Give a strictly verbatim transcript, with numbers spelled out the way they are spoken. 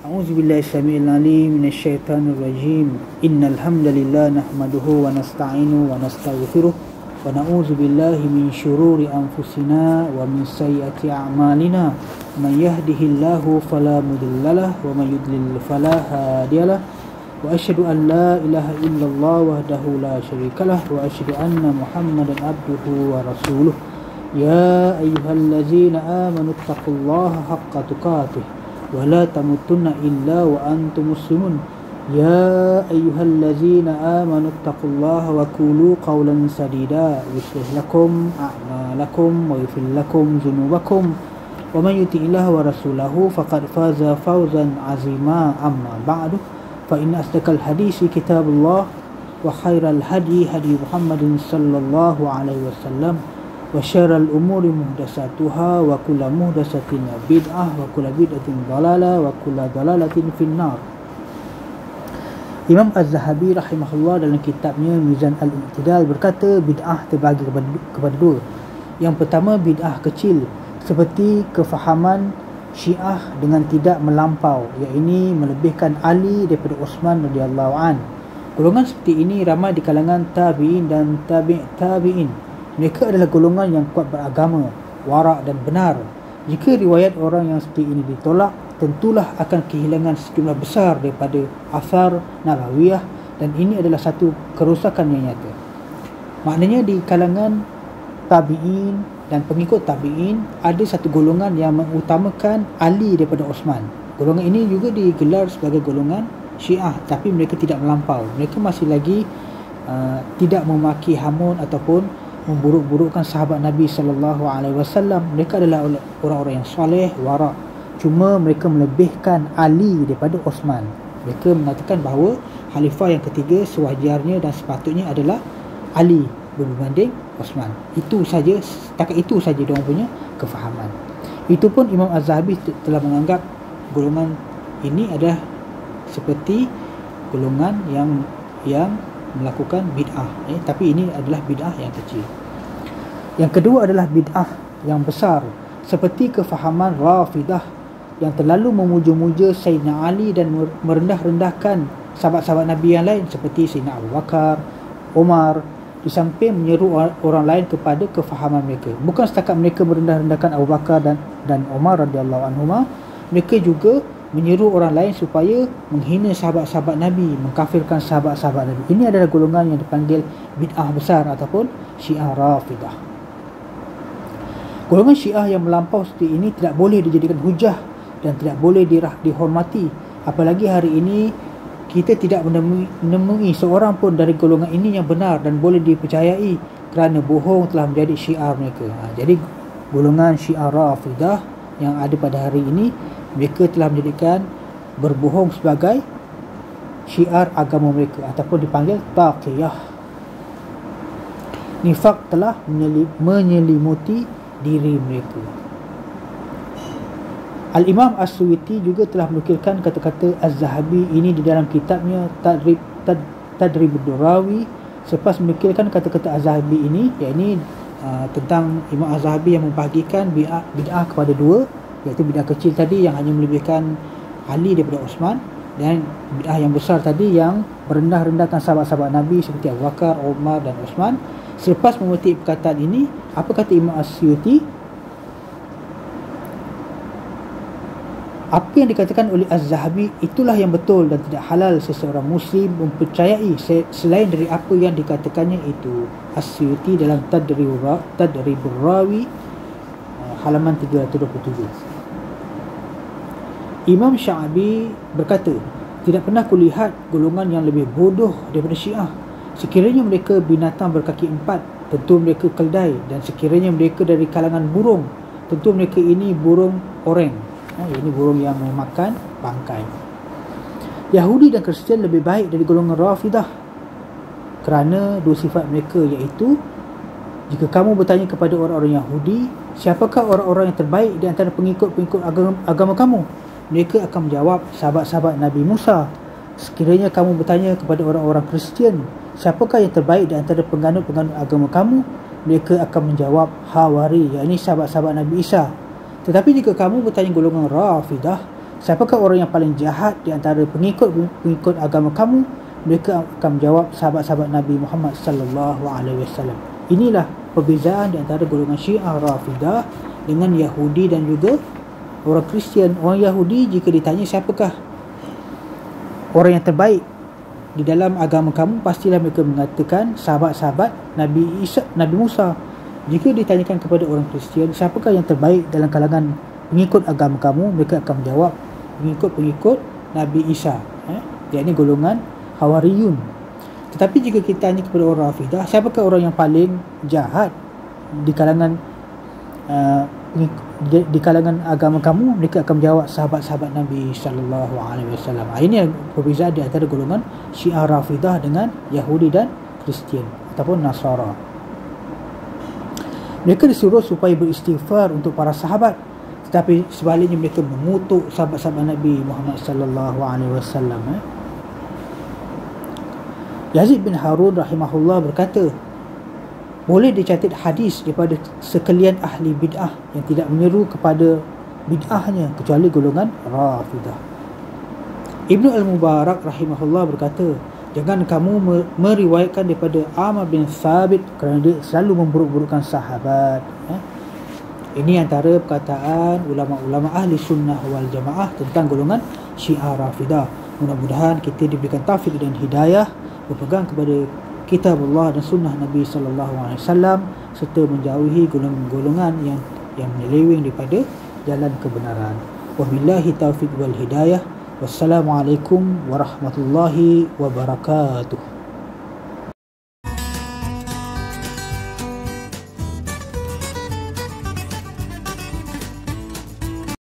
أعوذ بالله السميع العليم من الشيطان الرجيم إن الحمد لله نحمده ونستعينه ونستغفره ونعوذ بالله من شرور أنفسنا ومن سيئات أعمالنا من يهده الله فلا مضل له ومن يضلل فلا هادي له وأشهد أن لا إله إلا الله وحده لا شريك له وأشهد أن محمدا عبده ورسوله يا أيها الذين آمنوا اتقوا الله حق تقاته ولا تموتن إلا وأنتم مسلمون يا أيها الذين آمنوا اتقوا الله وقولوا قولا سديدا يصلح لكم أعمالكم ويغفر لكم ذنوبكم ومن يطع الله ورسوله فقد فاز فوزا عظيما أما بعد فإن أصدق الحديث كتاب الله وخير الهدي هدي محمد صلى الله عليه وسلم وشر الأمور محدثاتها وكل محدثة بدعة وكل بدعة ضلالة وكل ضلالة في النار. Imam Az-Zahabi rahimahullah dalam kitabnya Mizan Al-I'tidal berkata bid'ah terbagi kepada, kepada dua. Yang pertama bid'ah kecil seperti kefahaman Syiah dengan tidak melampau, iaitu melebihkan Ali daripada Uthman radhiyallahu an. Golongan seperti ini ramai di kalangan tabi'in dan tabi' tabi'in. Mereka adalah golongan yang kuat beragama, warak dan benar. Jika riwayat orang yang seperti ini ditolak, tentulah akan kehilangan sejumlah besar daripada athar nabawiyah, dan ini adalah satu kerosakan yang nyata. Maknanya di kalangan tabi'in dan pengikut tabi'in ada satu golongan yang mengutamakan Ali daripada Uthman. Golongan ini juga digelar sebagai golongan Syiah, tapi mereka tidak melampau. Mereka masih lagi uh, tidak memaki hamun ataupun memburuk-burukkan sahabat Nabi sallallahu alaihi wasallam. Mereka adalah orang-orang yang soleh, warak. Cuma mereka melebihkan Ali daripada Uthman. Mereka mengatakan bahawa khalifah yang ketiga sewajarnya dan sepatutnya adalah Ali berbanding Uthman. Itu saja, setakat itu saja dia punya kefahaman. Itu pun Imam Az-Zahabi telah menganggap golongan ini adalah seperti golongan yang yang melakukan bid'ah, eh, tapi ini adalah bid'ah yang kecil. Yang kedua adalah bid'ah yang besar seperti kefahaman Rafidah yang terlalu memuja-muja Sayyidina Ali dan merendah-rendahkan sahabat-sahabat Nabi yang lain seperti Sayyidina Abu Bakar, Umar, di samping menyeru orang lain kepada kefahaman mereka. Bukan setakat mereka merendah-rendahkan Abu Bakar dan dan Umar radhiyallahu anhuma, mereka juga menyeru orang lain supaya menghina sahabat-sahabat Nabi, mengkafirkan sahabat-sahabat Nabi. Ini adalah golongan yang dipanggil bid'ah besar ataupun Syiah Rafidah. Golongan Syiah yang melampau seperti ini tidak boleh dijadikan hujah dan tidak boleh dirah, dihormati. Apalagi hari ini kita tidak menemui, menemui seorang pun dari golongan ini yang benar dan boleh dipercayai kerana bohong telah menjadi syiar mereka. Ha, jadi golongan Syiah Rafidah yang ada pada hari ini, mereka telah menjadikan berbohong sebagai syiar agama mereka ataupun dipanggil taqiyah. Nifak telah menyelimuti diri mereka. Al-Imam As-Suyuti juga telah menukilkan kata-kata Az-Zahabi ini di dalam kitabnya Tadrib Tad, Tadribud Durawi. Selepas menukilkan kata-kata Az-Zahabi ini, iaitu uh, tentang Imam Az-Zahabi yang membahagikan bid'ah, bid'ah kepada dua, iaitu bid'ah kecil tadi yang hanya melebihkan Ali daripada Uthman, dan bid'ah yang besar tadi yang merendah-rendahkan sahabat-sahabat Nabi seperti Abu Bakar, Umar dan Uthman. Selepas memetik perkataan ini, apa kata Imam As-Suyuti? Apa yang dikatakan oleh Az-Zahabi itulah yang betul dan tidak halal seseorang Muslim mempercayai selain dari apa yang dikatakannya itu. As-Suyuti dalam Tadribur Rawi halaman tiga ratus dua puluh tujuh. Imam Sya'bi berkata, tidak pernah kulihat golongan yang lebih bodoh daripada Syiah. Sekiranya mereka binatang berkaki empat, tentu mereka keldai, dan sekiranya mereka dari kalangan burung, tentu mereka ini burung oreng. Ha, ini burung yang memakan bangkai. Yahudi dan Kristian lebih baik dari golongan Rafidah kerana dua sifat mereka, iaitu jika kamu bertanya kepada orang-orang Yahudi, siapakah orang-orang yang terbaik di antara pengikut-pengikut agama, agama kamu? Mereka akan menjawab, sahabat-sahabat Nabi Musa. Sekiranya kamu bertanya kepada orang-orang Kristian, siapakah yang terbaik di antara penganut-penganut agama kamu? Mereka akan menjawab, Hawari, iaitu sahabat-sahabat Nabi Isa. Tetapi jika kamu bertanya golongan Rafidah, siapakah orang yang paling jahat di antara pengikut-pengikut agama kamu? Mereka akan menjawab, sahabat-sahabat Nabi Muhammad sallallahu alaihi wasallam. Inilah perbezaan di antara golongan Syiah Rafidah dengan Yahudi dan juga orang Kristian. Orang Yahudi jika ditanya siapakah orang yang terbaik di dalam agama kamu, pastilah mereka mengatakan sahabat-sahabat Nabi Isa, Nabi Musa. Jika ditanyakan kepada orang Kristian siapakah yang terbaik dalam kalangan pengikut agama kamu, mereka akan menjawab pengikut-pengikut Nabi Isa, eh? Iaitu golongan Hawariyun. Tetapi jika kita tanya kepada orang Rafidah, siapakah orang yang paling jahat di kalangan uh, di, di kalangan agama kamu, mereka akan menjawab sahabat-sahabat Nabi sallallahu alaihi wasallam. Ini perbezaan di antara golongan Syiah Rafidah dengan Yahudi dan Kristian ataupun Nasara. Mereka disuruh supaya beristighfar untuk para sahabat, tetapi sebaliknya mereka mengutuk sahabat-sahabat Nabi Muhammad sallallahu alaihi wasallam. Eh? Yazid bin Harun rahimahullah berkata, boleh dicatat hadis daripada sekalian ahli bid'ah yang tidak menyeru kepada bid'ahnya kecuali golongan Rafidah. Ibnu Al-Mubarak rahimahullah berkata, jangan kamu meriwayatkan daripada Amr bin Thabit kerana dia selalu memburuk-burukkan sahabat. Eh? Ini antara perkataan ulama-ulama ahli sunnah wal jamaah tentang golongan Syiah Rafidah. Mudah-mudahan kita diberikan taufik dan hidayah berpegang kepada kitab Allah dan sunnah Nabi sallallahu alaihi wasallam serta menjauhi golongan-golongan yang yang menyeleweng daripada jalan kebenaran. Wabillahi taufiq wal hidayah. Wassalamualaikum warahmatullahi wabarakatuh.